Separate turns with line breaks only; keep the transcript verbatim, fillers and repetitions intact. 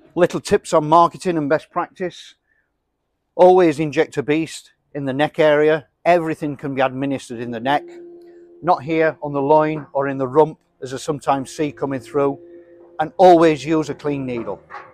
Little tips on marketing and best practice. Always inject a beast in the neck area. Everything can be administered in the neck, not here on the loin or in the rump, as I sometimes see coming through. And always use a clean needle.